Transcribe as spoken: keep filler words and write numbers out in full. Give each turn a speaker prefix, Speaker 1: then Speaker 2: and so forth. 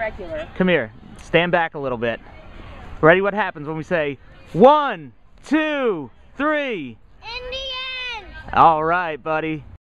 Speaker 1: Regular.
Speaker 2: Come here. Stand back a little bit. Ready? What happens when we say one, two, three?
Speaker 3: Indian!
Speaker 2: All right, buddy.